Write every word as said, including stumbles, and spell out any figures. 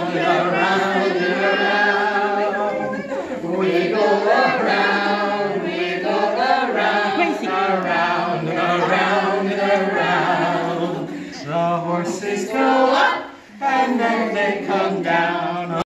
around and around and around. We go around, we go around, Crazy. around and around and around. The horses go up and then they come down.